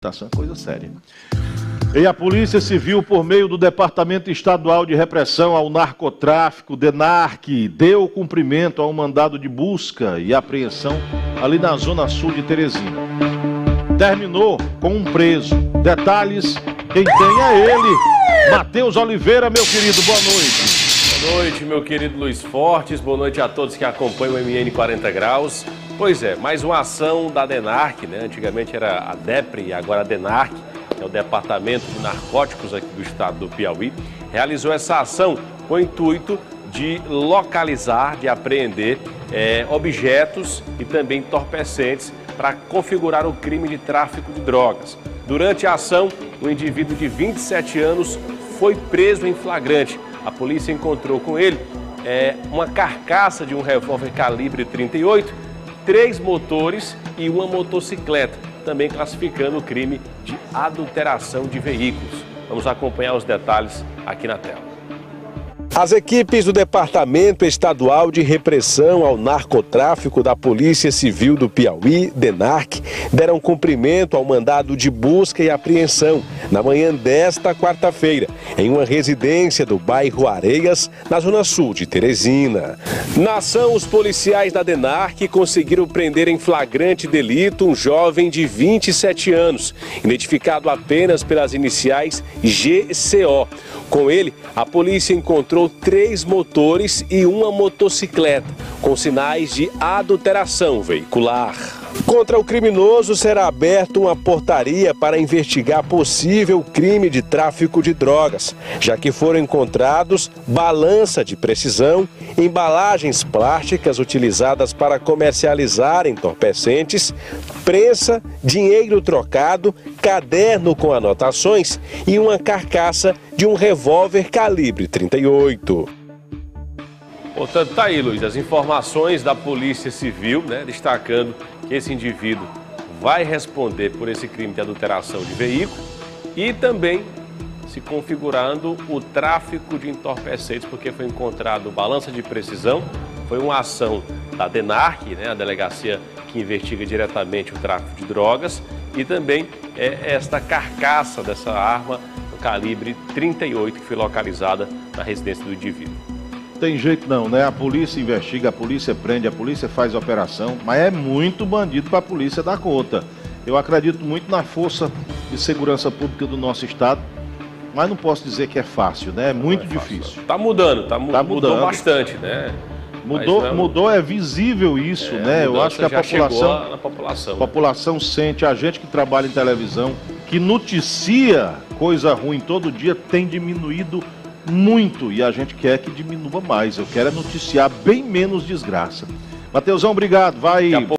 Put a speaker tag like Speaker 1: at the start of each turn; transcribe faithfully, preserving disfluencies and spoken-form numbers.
Speaker 1: Essa é uma coisa séria. E a Polícia Civil, por meio do Departamento Estadual de Repressão ao Narcotráfico, DENARC, deu cumprimento ao mandado de busca e apreensão ali na zona sul de Teresina. Terminou com um preso. Detalhes, quem tem é ele, Matheus Oliveira, meu querido, boa noite.
Speaker 2: Boa noite, meu querido Luiz Fortes, boa noite a todos que acompanham o M N quarenta graus. Pois é, mais uma ação da DENARC, né? Antigamente era a DEPRE e agora a DENARC, que é o Departamento de Narcóticos aqui do estado do Piauí, realizou essa ação com o intuito de localizar, de apreender é, objetos e também entorpecentes para configurar o crime de tráfico de drogas. Durante a ação, um indivíduo de vinte e sete anos foi preso em flagrante. A polícia encontrou com ele é, uma carcaça de um revólver calibre trinta e oito, três motores e uma motocicleta, também classificando o crime de adulteração de veículos. Vamos acompanhar os detalhes aqui na tela.
Speaker 3: As equipes do Departamento Estadual de Repressão ao Narcotráfico da Polícia Civil do Piauí, DENARC, deram cumprimento ao mandado de busca e apreensão na manhã desta quarta-feira, em uma residência do bairro Areias, na zona sul de Teresina. Na ação, os policiais da DENARC conseguiram prender em flagrante delito um jovem de vinte e sete anos, identificado apenas pelas iniciais G C O. Com ele, a polícia encontrou três motores e uma motocicleta, com sinais de adulteração veicular. Contra o criminoso será aberta uma portaria para investigar possível crime de tráfico de drogas, já que foram encontrados balança de precisão, embalagens plásticas utilizadas para comercializar entorpecentes, prensa, dinheiro trocado, caderno com anotações e uma carcaça de um revólver calibre trinta e oito.
Speaker 2: Portanto, tá aí, Luiz, as informações da Polícia Civil, né, destacando que esse indivíduo vai responder por esse crime de adulteração de veículo e também se configurando o tráfico de entorpecentes, porque foi encontrado balança de precisão, foi uma ação da DENARC, né, a delegacia que investiga diretamente o tráfico de drogas, e também é, esta carcaça dessa arma, o calibre trinta e oito, que foi localizada na residência do indivíduo.
Speaker 1: Tem jeito não, né? A polícia investiga, a polícia prende, a polícia faz operação, mas é muito bandido para a polícia dar conta. Eu acredito muito na força de segurança pública do nosso estado, mas não posso dizer que é fácil, né? É muito
Speaker 2: não é fácil,
Speaker 1: difícil.
Speaker 2: Está mudando, tá, mu
Speaker 1: tá
Speaker 2: mudou
Speaker 1: mudando.
Speaker 2: bastante, né?
Speaker 1: Mudou,
Speaker 2: não...
Speaker 1: mudou, é visível isso,
Speaker 2: é,
Speaker 1: né? Eu acho que a população,
Speaker 2: a, a população,
Speaker 1: a população sente, a gente que trabalha em televisão, que noticia coisa ruim todo dia, tem diminuído muito, e a gente quer que diminua mais. Eu quero é noticiar bem menos desgraça. Mateusão, obrigado. Vai.